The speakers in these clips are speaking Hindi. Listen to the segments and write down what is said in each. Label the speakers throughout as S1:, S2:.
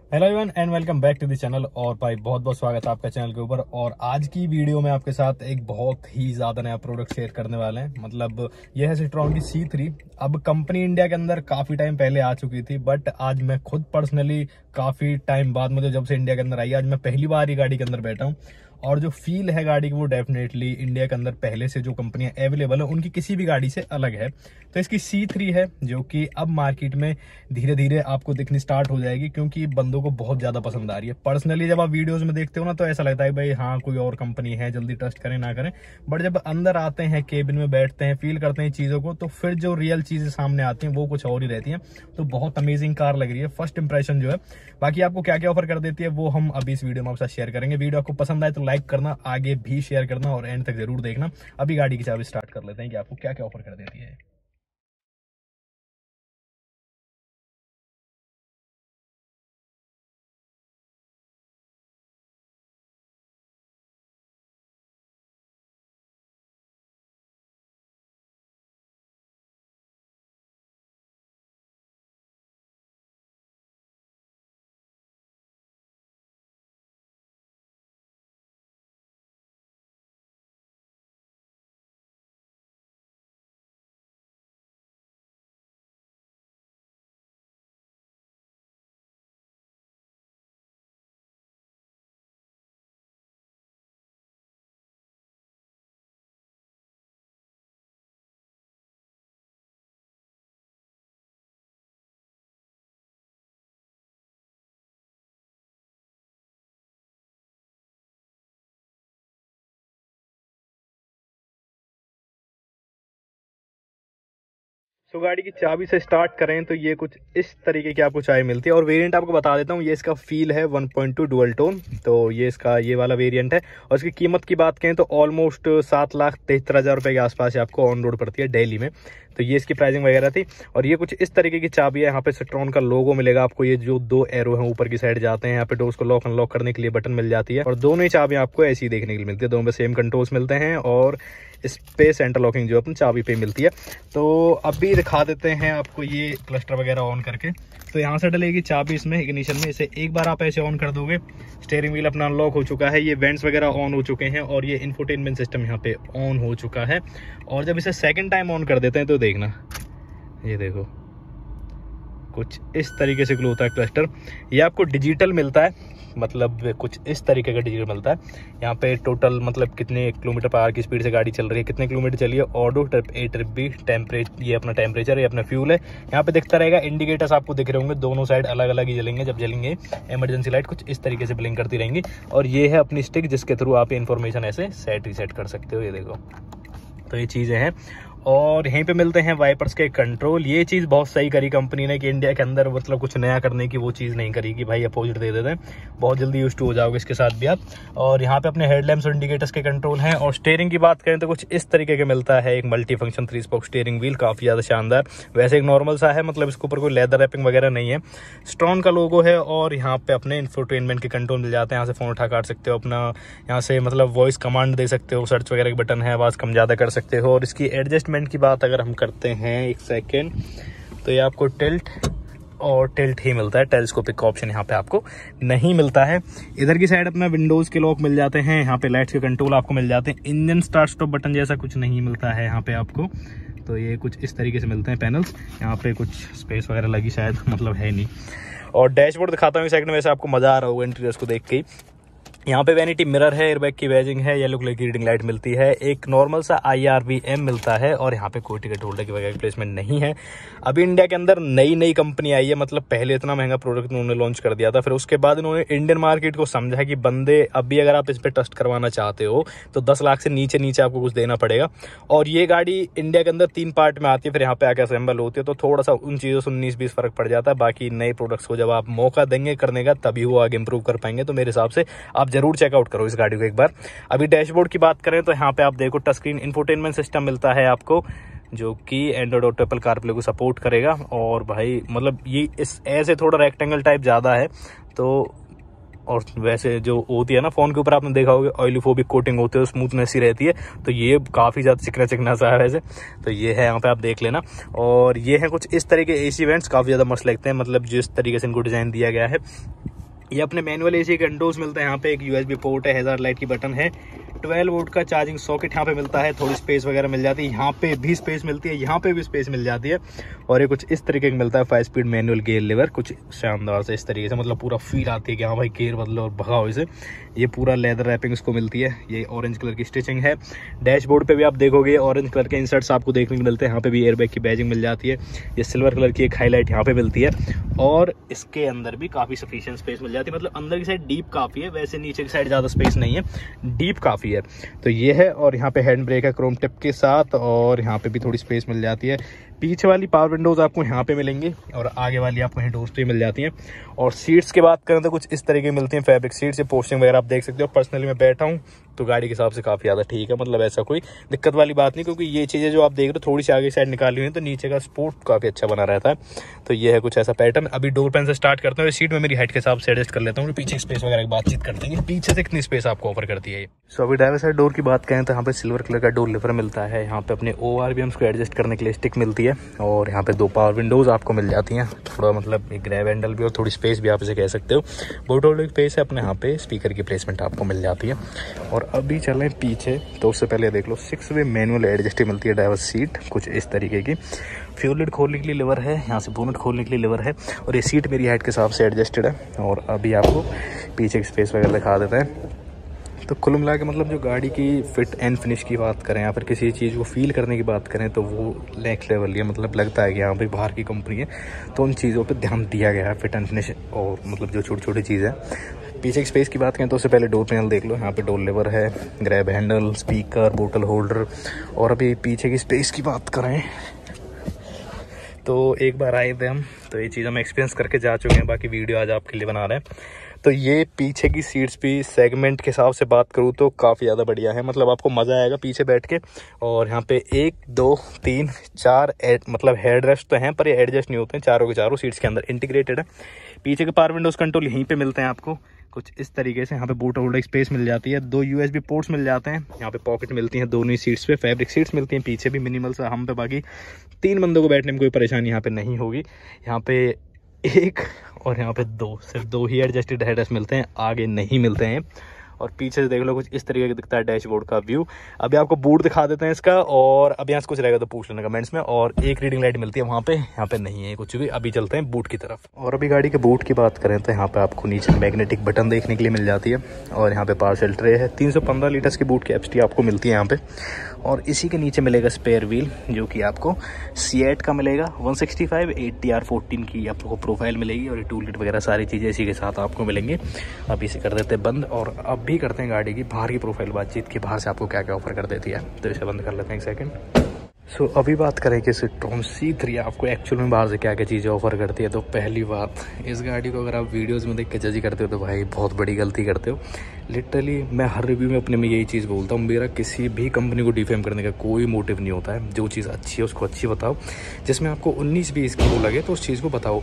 S1: Hello everyone and welcome back to the channel. और भाई बहुत बहुत स्वागत है आपका चैनल के ऊपर। और आज की वीडियो में आपके साथ एक बहुत ही ज्यादा नया प्रोडक्ट शेयर करने वाले हैं। मतलब ये है सिट्रोन की C3। अब कंपनी इंडिया के अंदर काफी टाइम पहले आ चुकी थी, बट आज मैं खुद पर्सनली काफी टाइम बाद, मुझे जब से इंडिया के अंदर आई, आज मैं पहली बार ही गाड़ी के अंदर बैठा हूँ। और जो फील है गाड़ी की वो डेफिनेटली इंडिया के अंदर पहले से जो कंपनियां अवेलेबल है उनकी किसी भी गाड़ी से अलग है। तो इसकी C3 है जो कि अब मार्केट में धीरे धीरे आपको दिखनी स्टार्ट हो जाएगी, क्योंकि बंदों को बहुत ज्यादा पसंद आ रही है। पर्सनली जब आप वीडियोस में देखते हो ना तो ऐसा लगता है भाई हाँ कोई और कंपनी है, जल्दी ट्रस्ट करें ना करें। बट जब अंदर आते हैं, केबिन में बैठते हैं, फील करते हैं चीजों को, तो फिर जो रियल चीजें सामने आती हैं वो कुछ और ही रहती हैं। तो बहुत अमेजिंग कार लग रही है, फर्स्ट इंप्रेशन जो है। बाकी आपको क्या क्या ऑफर कर देती है वो हम अभी इस वीडियो में आपके साथ शेयर करेंगे। वीडियो आपको पसंद आए तो लाइक करना, आगे भी शेयर करना और एंड तक जरूर देखना। अभी गाड़ी की चाबी स्टार्ट कर लेते हैं कि आपको क्या क्या ऑफर कर देती है। सो गाड़ी की चाबी से स्टार्ट करें तो ये कुछ इस तरीके की आपको चाबी मिलती है। और वेरिएंट आपको बता देता हूँ, ये इसका फील है 1.2 डुअल टोन। तो ये इसका ये वाला वेरिएंट है। और इसकी कीमत की बात करें तो ऑलमोस्ट 7,73,000 रुपये के आसपास आपको ऑन रोड पड़ती है दिल्ली में। तो ये इसकी प्राइसिंग वगैरह थी। और ये कुछ इस तरीके की चाबी है। यहाँ पे सिट्रोन का लोगो मिलेगा आपको। ये जो दो एरो हैं ऊपर की साइड जाते हैं, यहाँ पे डोर्स को लॉक अनलॉक करने के लिए बटन मिल जाती है। और दोनों ही चाबियां आपको ऐसी ही देखने के लिए मिलती है। दोनों में सेम कंट्रोल्स मिलते हैं और इस पे सेंटर लॉकिंग जो अपनी चाबी पे मिलती है। तो अभी दिखा देते हैं आपको ये क्लस्टर वगैरह ऑन करके। तो यहाँ से डलेगी चाबी इसमें इग्निशन में। इसे एक बार आप ऐसे ऑन कर दोगे, स्टीयरिंग व्हील अपना अनलॉक हो चुका है, ये वेंट्स वगैरह ऑन हो चुके हैं और ये इंफोटेनमेंट सिस्टम यहाँ पे ऑन हो चुका है। और जब इसे सेकंड टाइम ऑन कर देते हैं तो देखना, ये देखो कुछ इस तरीके से ग्लो होता है क्लस्टर। ये आपको डिजिटल मिलता है, मतलब कुछ इस तरीके का डिजिटल मिलता है। यहाँ पे टोटल मतलब कितने किलोमीटर पर आवर की स्पीड से गाड़ी चल रही है, कितने किलोमीटर चली है, odo trip A trip B, temperature, ये अपना टेम्परेचर, ये अपना फ्यूल है। यहाँ पे दिखता रहेगा। इंडिकेटर्स आपको दिख रहे होंगे, दोनों साइड अलग अलग ही जलेंगे। जब जलेंगे इमरजेंसी लाइट कुछ इस तरीके से ब्लिंक करती रहेंगी। और ये है अपनी स्टिक जिसके थ्रू आप इन्फॉर्मेशन ऐसे सेट रीसेट कर सकते हो। ये देखो, तो ये चीज़ें हैं। और यहीं पे मिलते हैं वाइपर्स के कंट्रोल। ये चीज़ बहुत सही करी कंपनी ने कि इंडिया के अंदर मतलब कुछ नया करने की वो चीज़ नहीं करी कि भाई अपोजिट दे देते हैं। बहुत जल्दी यूज टू हो जाओगे इसके साथ भी आप। और यहाँ पे अपने हेडलैम्प्स और इंडिकेटर्स के कंट्रोल हैं। और स्टीयरिंग की बात करें तो कुछ इस तरीके के मिलता है। एक multi function 3 spoke steering wheel, काफ़ी ज़्यादा शानदार। वैसे एक नॉर्मल सा है, मतलब इसके ऊपर कोई लेदर रैपिंग वगैरह नहीं है। स्ट्रॉन का लोगो है। और यहाँ पे अपने इंफोटेनमेंट के कंट्रोल मिल जाते हैं। यहाँ से फ़ोन उठा काट सकते हो अपना, यहाँ से मतलब वॉइस कमांड दे सकते हो, सर्च वगैरह के बटन है, आवाज़ कम ज़्यादा कर सकते हो। और इसकी एडजस्टमेंट की बात अगर हम करते हैं एक सेकेंड, तो ये आपको टिल्ट और टिल्ट ही मिलता है। टेलीस्कोपिक का ऑप्शन यहाँ पे आपको नहीं मिलता है। इधर की साइड अपना विंडोज के लॉक मिल जाते हैं। यहाँ पे लाइट्स के कंट्रोल आपको मिल जाते हैं। इंजन स्टार्ट स्टॉप बटन जैसा कुछ नहीं मिलता है यहाँ पे आपको। तो ये कुछ इस तरीके से मिलते हैं पैनल्स। यहाँ पे कुछ स्पेस वगैरह लगी शायद, मतलब है नहीं। और डैशबोर्ड दिखाता हूँ सेकंड, वैसे आपको मजा आ रहा होगा इंटीरियर्स को देख के। यहाँ पे वैनिटी मिरर है, एयरबैग की बैजिंग है, येलो कलर की रीडिंग लाइट मिलती है, एक नॉर्मल सा IRVM मिलता है। और यहाँ पे कोई टिकट होल्डर की वगैरह प्लेसमेंट नहीं है। अभी इंडिया के अंदर नई कंपनी आई है, मतलब पहले इतना महंगा प्रोडक्ट उन्होंने लॉन्च कर दिया था। फिर उसके बाद इन्होंने इंडियन मार्केट को समझा कि बंदे अभी अगर आप इस पर ट्रस्ट करवाना चाहते हो तो 10 लाख से नीचे आपको कुछ देना पड़ेगा। और ये गाड़ी इंडिया के अंदर 3 पार्ट में आती है, फिर यहाँ पे आकर असेंबल होती है। तो थोड़ा सा उन चीज़ों से 19-20 फर्क पड़ जाता है। बाकी नए प्रोडक्ट्स को जब आप मौका देंगे करने का तभी वो आगे इंप्रूव कर पाएंगे। तो मेरे हिसाब से आप जरूर चेकआउट करो इस गाड़ी को एक बार। अभी डैशबोर्ड की बात करें तो यहाँ पे आप देखो टच स्क्रीन इंफोटेनमेंट सिस्टम मिलता है आपको, जो कि एंड्रॉइड और एप्पल कारप्ले को सपोर्ट करेगा। और भाई मतलब ये इस ऐसे थोड़ा रेक्टेंगल टाइप ज़्यादा है। तो और वैसे जो होती है ना फ़ोन के ऊपर आपने देखा होगा ऑयलोफोबिक कोटिंग होती है, स्मूथनेस ही रहती है। तो ये काफ़ी ज़्यादा चिकना सा है वैसे। तो ये है, यहाँ पे आप देख लेना। और ये है कुछ इस तरह के AC वेंट्स, काफ़ी ज़्यादा मस्त लगते हैं, मतलब जिस तरीके से इनको डिज़ाइन दिया गया है। ये अपने मैनुअल एसी के विंडोज मिलते हैं। यहाँ पे एक यूएसबी पोर्ट है, हैजार्ड लाइट की बटन है, 12 वोल्ट का चार्जिंग सॉकेट यहाँ पे मिलता है, थोड़ी स्पेस वगैरह मिल जाती है, यहाँ पे भी स्पेस मिलती है, यहाँ पे भी स्पेस मिल जाती है। और ये कुछ इस तरीके का मिलता है 5 स्पीड मैनुअल गियर लीवर, कुछ शानदार से इस तरीके से, मतलब पूरा फील आती है कि हाँ भाई गियर बदलो और भगाओ इसे। ये पूरा लेदर रैपिंग इसको मिलती है, ये ऑरेंज कलर की स्टिचिंग है। डैशबोर्ड पे भी आप देखोगे ऑरेंज कलर के इंसर्ट्स आपको देखने को मिलते हैं, यहाँ पे भी एयरबैग की बैजिंग मिल जाती है। ये सिल्वर कलर की एक हाईलाइट यहाँ पे मिलती है, और इसके अंदर भी काफ़ी सफिशिएंट स्पेस मिल जाती है, मतलब अंदर की साइड डीप काफ़ी है, वैसे नीचे की साइड ज़्यादा स्पेस नहीं है, डीप काफ़ी है। तो ये है, और यहाँ पे हैंड ब्रेक है क्रोम टिप के साथ, और यहाँ पे भी थोड़ी स्पेस मिल जाती है। पीछे वाली पावर विंडोज आपको यहाँ पे मिलेंगी, और आगे वाली आपको यहाँ डोर्स पे मिल जाती हैं। और सीट्स की बात करें तो कुछ इस तरीके मिलती हैं, फैब्रिक सीट्स, पोस्टिंग वगैरह आप देख सकते हो। पर्सनली मैं बैठा हूँ तो गाड़ी के हिसाब से काफ़ी ज़्यादा ठीक है, मतलब ऐसा कोई दिक्कत वाली बात नहीं, क्योंकि ये चीज़ें जो आप देख रहे हो थोड़ी सी आगे साइड निकाली हुई है, तो नीचे का स्पोर्ट काफ़ी अच्छा बना रहता है। तो ये है कुछ ऐसा पैटर्न। अभी डोर पैन से स्टार्ट करता हूँ, सीट में मेरी हाइट के हिसाब से एडजस्ट कर लेता हूँ, पीछे स्पेस वगैरह की बातचीत करते हैं, पीछे से कितनी स्पेस आपको ऑफर करती है। सो अभी ड्राइवर साइड डोर की बात करें तो यहाँ पे सिल्वर कलर का डोर लिवर मिलता है, यहाँ पे अपने ORVMs को एडजस्ट करने के लिए स्टिक मिलती है, और यहाँ पे 2 पावर विंडोज आपको मिल जाती हैं, थोड़ा मतलब एक ग्रैब हैंडल भी और थोड़ी स्पेस भी आप इसे कह सकते हो। बोट होल्डर की स्पेस है अपने, यहाँ पे स्पीकर की प्लेसमेंट आपको मिल जाती है। और अभी चलें पीछे, तो उससे पहले देख लो 6 वे मैनुअल एडजस्ट मिलती है ड्राइवर सीट, कुछ इस तरीके की। फ्यूल लिड खोलने के लिए लिवर है, यहाँ से बोनट खोलने के लिए लिवर है, और ये सीट मेरी हाइट के हिसाब से एडजस्टेड है। और अभी आपको पीछे की स्पेस वगैरह दिखा देते हैं। तो कुल मिला के मतलब जो गाड़ी की फिट एंड फिनिश की बात करें या फिर किसी चीज़ को फील करने की बात करें तो वो नेक्स्ट लेवल है, मतलब लगता है कि यहाँ पे बाहर की कंपनी है, तो उन चीज़ों पे ध्यान दिया गया है, फिट एंड फिनिश, और मतलब जो छोटी छोटी चीज़ है। पीछे की स्पेस की बात करें तो उससे पहले डोर पैनल देख लो, यहाँ पे डोर लेवर है, ग्रैब हैंडल, स्पीकर, बोतल होल्डर। और अभी पीछे की स्पेस की बात करें तो एक बार आए थे हम, तो ये चीज़ हम एक्सपीरियंस करके जा चुके हैं, बाकी वीडियो आज आपके लिए बना रहे हैं। तो ये पीछे की सीट्स भी सेगमेंट के हिसाब से बात करूँ तो काफ़ी ज़्यादा बढ़िया है, मतलब आपको मज़ा आएगा पीछे बैठ के। और यहाँ पे 1 2 3 4 मतलब हेड रेस्ट तो हैं, पर ये एडजस्ट नहीं होते हैं, चारों के चारों सीट्स के अंदर इंटीग्रेटेड है। पीछे के पावर विंडोज कंट्रोल यहीं पे मिलते हैं आपको, कुछ इस तरीके से। यहाँ पे बूट होल्डर स्पेस मिल जाती है, 2 USB पोर्ट्स मिल जाते हैं, यहाँ पे पॉकेट मिलती हैं दोनों ही सीट्स पे, फैब्रिक सीट्स मिलती हैं पीछे भी मिनिमल सा हम पे, बाकी 3 बंदों को बैठने में कोई परेशानी यहाँ पे नहीं होगी। यहाँ पे 1 और यहाँ पे 2, सिर्फ 2 ही एडजस्टेड हेडरेस्ट मिलते हैं, आगे नहीं मिलते हैं। और पीछे से देख लो कुछ इस तरीके का दिखता है डैशबोर्ड का व्यू। अभी आपको बूट दिखा देते हैं इसका, और अभी यहाँ से कुछ रहेगा तो पूछ लेना कमेंट्स में। और एक रीडिंग लाइट मिलती है वहाँ पे, यहाँ पे नहीं है कुछ भी। अभी चलते हैं बूट की तरफ। और अभी गाड़ी के बूट की बात करें तो यहाँ पे आपको नीचे मैग्नेटिक बटन देखने के लिए मिल जाती है, और यहाँ पे पार्सल ट्रे है, 315 लीटर्स की बूट कैपेसिटी आपको मिलती है यहाँ पे। और इसी के नीचे मिलेगा स्पेयर व्हील, जो कि आपको C8 का मिलेगा 165 8TR14 की आपको प्रोफाइल मिलेगी, और ये टूल किट वगैरह सारी चीज़ें इसी के साथ आपको मिलेंगे। अभी इसे कर देते हैं बंद, और अब भी करते हैं गाड़ी की बाहर की प्रोफाइल बातचीत की, बाहर से आपको क्या क्या ऑफर कर देती है। तो इसे बंद कर लेते हैं एक सेकंड। सो अभी बात करें कि सिट्रोन C3 आपको एक्चुअल में बाहर से क्या क्या चीज़ें ऑफर करती है। तो पहली बात, इस गाड़ी को अगर आप वीडियोस में देख के जज करते हो तो भाई बहुत बड़ी गलती करते हो। लिटरली मैं हर रिव्यू में अपने में यही चीज़ बोलता हूँ, मेरा किसी भी कंपनी को डिफेम करने का कोई मोटिव नहीं होता है। जो चीज़ अच्छी है उसको अच्छी बताओ, जिसमें आपको 19-20 की वो लगे तो उस चीज़ को बताओ,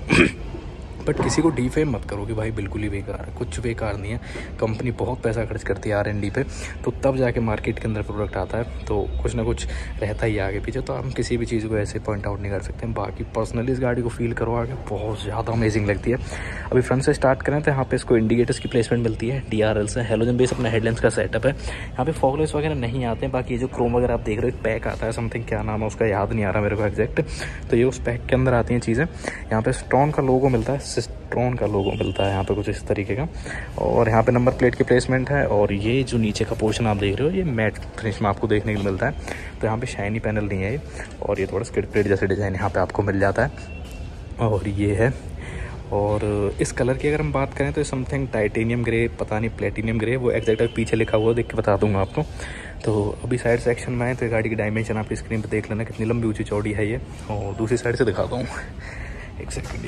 S1: बट किसी को डिफेम मत करो कि भाई बिल्कुल ही बेकार है। कुछ बेकार नहीं है, कंपनी बहुत पैसा खर्च करती है R&D पे, तो तब जाके मार्केट के अंदर प्रोडक्ट आता है, तो कुछ ना कुछ रहता ही आगे पीछे। तो हम किसी भी चीज़ को ऐसे पॉइंट आउट नहीं कर सकते हैं। बाकी पर्सनली इस गाड़ी को फील करो आगे, बहुत ज़्यादा अमेजिंग लगती है। अभी फ्रंट से स्टार्ट करें तो यहाँ पे इसको इंडिकेटर्स की प्लेसमेंट मिलती है, DRL से हेलोजन बेस अपना हेडलैम्प्स का सेटअप है। यहाँ पे फॉग लाइट्स वगैरह नहीं आते हैं, बाकी ये जो क्रोम वगैरह आप देख रहे हो, एक पैक आता है समथिंग, क्या नाम है उसका याद नहीं आ रहा मेरे को एग्जैक्ट, तो ये उस पैक के अंदर आती हैं चीज़ें। यहाँ पे स्ट्रॉन का लोगो मिलता है, सिस्ट्रॉन का लोगो मिलता है यहाँ पे कुछ इस तरीके का, और यहाँ पे नंबर प्लेट की प्लेसमेंट है। और ये जो नीचे का पोर्शन आप देख रहे हो, ये मैट फिनिश में आपको देखने को मिलता है, तो यहाँ पे शाइनी पैनल नहीं है ये, और ये थोड़ा स्किड प्लेट जैसे डिज़ाइन यहाँ पे आपको मिल जाता है। और ये है, और इस कलर की अगर हम बात करें तो समथिंग टाइटेनियम ग्रे, पता नहीं प्लेटिनियम ग्रे, वो एग्जैक्ट पीछे लिखा हुआ देख के बता दूंगा आपको। तो अभी साइड सेक्शन में आए तो गाड़ी की डायमेंशन आपकी स्क्रीन पे देख लेना कितनी लंबी ऊंची चौड़ी है ये। और दूसरी साइड से दिखाता हूँ, एक सेकंड,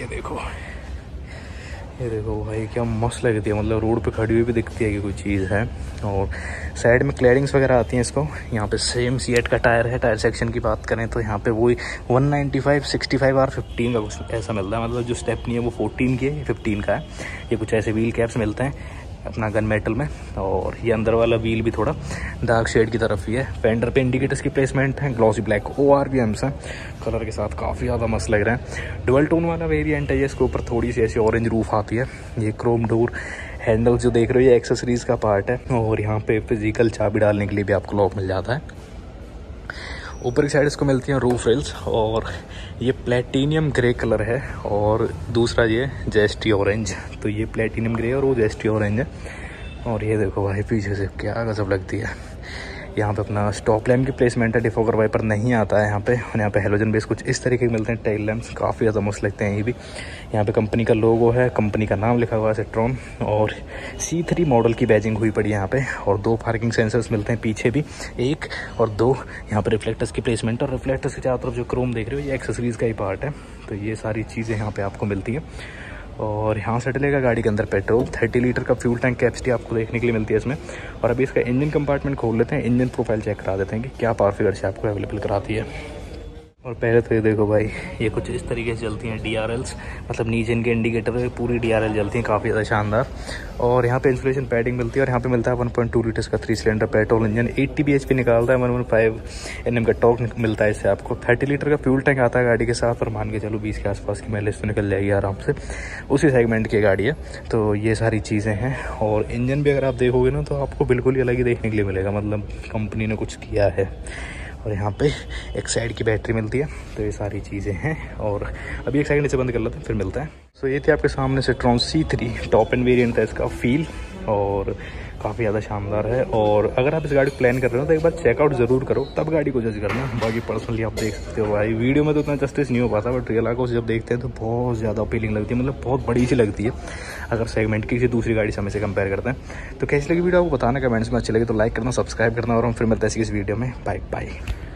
S1: ये देखो भाई क्या मस्त लगती है, मतलब रोड पे खड़ी हुई भी दिखती है कि कोई चीज़ है। और साइड में क्लैडिंग्स वगैरह आती हैं इसको। यहाँ पे सेम C8 का टायर है। टायर सेक्शन की बात करें तो यहाँ पे वही 195 65 और 15 का कुछ ऐसा मिलता है, मतलब जो स्टेपनी है वो 14 की है, 15 का है। ये कुछ ऐसे व्हील कैप्स मिलते हैं। अपना गन मेटल में, और ये अंदर वाला व्हील भी थोड़ा डार्क शेड की तरफ ही है। फेंडर पे इंडिकेटर्स की प्लेसमेंट है, ग्लॉसी ब्लैक ORVMs हैं, कलर के साथ काफ़ी ज़्यादा मस्त लग रहे हैं। डुअल टोन वाला वेरिएंट है ये, इसके ऊपर थोड़ी सी ऐसी ऑरेंज रूफ आती है। ये क्रोम डोर हैंडल जो देख रहे हो ये एक्सेसरीज़ का पार्ट है, और यहाँ पे फिजिकल चाबी डालने के लिए भी आपको लॉक मिल जाता है। ऊपर की साइड इसको मिलती हैं रूफ रेल्स, और ये प्लेटिनियम ग्रे कलर है, और दूसरा ये जेस्टी ऑरेंज। तो ये प्लेटिनियम ग्रे और वो जेस्टी ऑरेंज है। और ये देखो भाई पीछे से क्या गजब लगती है। यहाँ पे अपना स्टॉप लैम्प की प्लेसमेंट है, डिफॉगर वाइपर नहीं आता है यहाँ पे, और यहाँ पे हेलोजन बेस कुछ इस तरीके के मिलते हैं। टेल लैम्प्स काफ़ी ज़्यादा मस्त लगते हैं ये भी। यहाँ पे कंपनी का लोगो है, कंपनी का नाम लिखा हुआ है सेट्रॉन, और C3 मॉडल की बैजिंग हुई पड़ी है यहाँ पे। और 2 पार्किंग सेंसर्स मिलते हैं पीछे भी, 1 और 2। यहाँ पे रिफ्लेक्टर्स की प्लेसमेंट, और रिफ्लेक्टर्स के चारों तरफ जो क्रोम देख रहे हो ये एक्सेसरीज़ का ही पार्ट है। तो ये सारी चीज़ें यहाँ पर आपको मिलती हैं। और यहाँ से डलेगा गाड़ी के अंदर पेट्रोल। 30 लीटर का फ्यूल टैंक कैपेसिटी आपको देखने के लिए मिलती है इसमें। और अभी इसका इंजन कंपार्टमेंट खोल लेते हैं, इंजन प्रोफाइल चेक करा देते हैं कि क्या पावर फिगर से आपको अवेलेबल कराती है। और पहले तो ये देखो भाई, ये कुछ इस तरीके से चलती हैं DRLs, मतलब नीचे इनके इंडिकेटर पूरी DRL जलती हैं, काफ़ी ज़्यादा शानदार। और यहाँ पे इंसुलेशन पैडिंग मिलती है, और यहाँ पे मिलता है 1.2 लीटर्स का 3 सिलेंडर पेट्रोल इंजन। 80 bhp निकालता है, 115 Nm का टॉर्क मिलता है इससे आपको। 30 लीटर का फ्यूल टैंक आता है गाड़ी के साथ, और मान के चलो 20 के आसपास की माइलेज तो निकल जाएगी आराम से। उसी सेगमेंट की गाड़ी है। तो ये सारी चीज़ें हैं, और इंजन भी अगर आप देखोगे ना तो आपको बिल्कुल ही अलग ही देखने के लिए मिलेगा, मतलब कंपनी ने कुछ किया है। और यहाँ पे एक साइड की बैटरी मिलती है। तो ये सारी चीज़ें हैं, और अभी एक सेकंड इसे बंद कर लेते हैं, फिर मिलता है। सो ये थी आपके सामने सेट्रॉन C3 टॉप एंड वेरिएंट है इसका फील, और काफ़ी ज़्यादा शानदार है। और अगर आप इस गाड़ी को प्लान कर रहे हो तो एक बार चेकआउट ज़रूर करो, तब गाड़ी को जज करना। बाकी पर्सनली आप देख सकते हो भाई, वीडियो में तो उतना जस्टिस नहीं हो पाता, बट रियल आंखों से जब देखते हैं तो बहुत ज़्यादा अपीलिंग लगती है, मतलब बहुत बड़ी सी लगती है अगर सेगमेंट की किसी दूसरी गाड़ी से हमें से कंपेयर करते हैं। तो कैसी लगी वीडियो आपको बताना, कमेंट्स में अच्छी लगी तो लाइक करना, सब्सक्राइब करना, और हम फिर मिलते हैं इस वीडियो में। Bye bye.